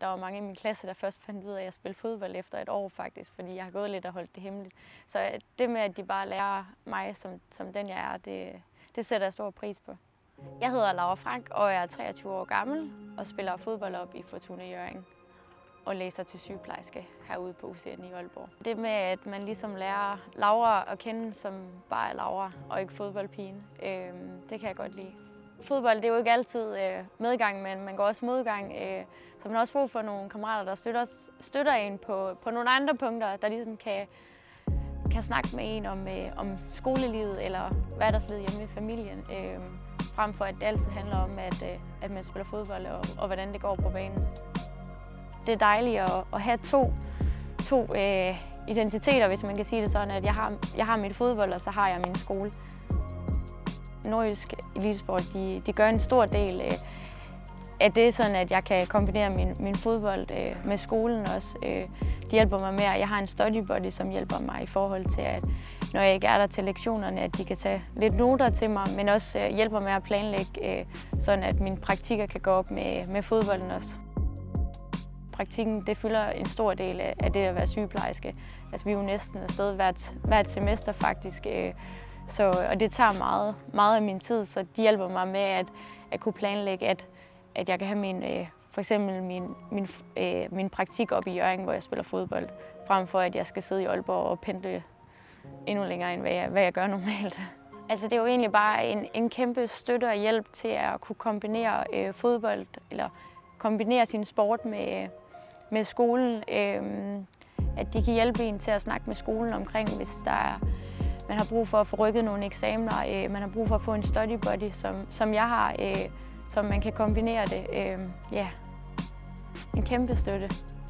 Der var mange i min klasse, der først fandt ud af, at jeg spillede fodbold efter et år faktisk, fordi jeg har gået lidt og holdt det hemmeligt. Så det med, at de bare lærer mig som den jeg er, det sætter jeg stor pris på. Jeg hedder Laura Frank, og jeg er 23 år gammel og spiller fodbold op i Fortuna Hjørring og læser til sygeplejerske herude på UCN i Aalborg. Det med, at man ligesom lærer Laura at kende som bare er Laura og ikke fodboldpigen, det kan jeg godt lide. Fodbold det er jo ikke altid medgang, men man går også modgang. Så man har også brug for nogle kammerater, der støtter en på nogle andre punkter, der ligesom kan snakke med en om skolelivet eller hverdagslivet hjemme i familien. Frem for at det altid handler om, at man spiller fodbold og hvordan det går på banen. Det er dejligt at have to identiteter, hvis man kan sige det sådan, at jeg har mit fodbold, og så har jeg min skole. Nordjysk Elitesport, de gør en stor del af det, sådan at jeg kan kombinere min fodbold med skolen også. De hjælper mig med, at jeg har en study buddy, som hjælper mig i forhold til, at når jeg ikke er der til lektionerne, at de kan tage lidt noter til mig, men også hjælper med at planlægge, sådan at mine praktikker kan gå op med fodbolden også. Praktikken det fylder en stor del af det at være sygeplejerske. Altså, vi er jo næsten afsted hvert semester faktisk. Og det tager meget af min tid, så de hjælper mig med at kunne planlægge, at jeg kan have for eksempel min praktik op i Hjørring, hvor jeg spiller fodbold, frem for at jeg skal sidde i Aalborg og pendle endnu længere, end hvad jeg gør normalt. Altså, det er jo egentlig bare en kæmpe støtte og hjælp til at kunne kombinere fodbold, eller kombinere sin sport med skolen. At de kan hjælpe en til at snakke med skolen omkring, hvis man har brug for at få rykket nogle eksamener, man har brug for at få en study buddy, som jeg har, så man kan kombinere det. Ja, en kæmpe støtte.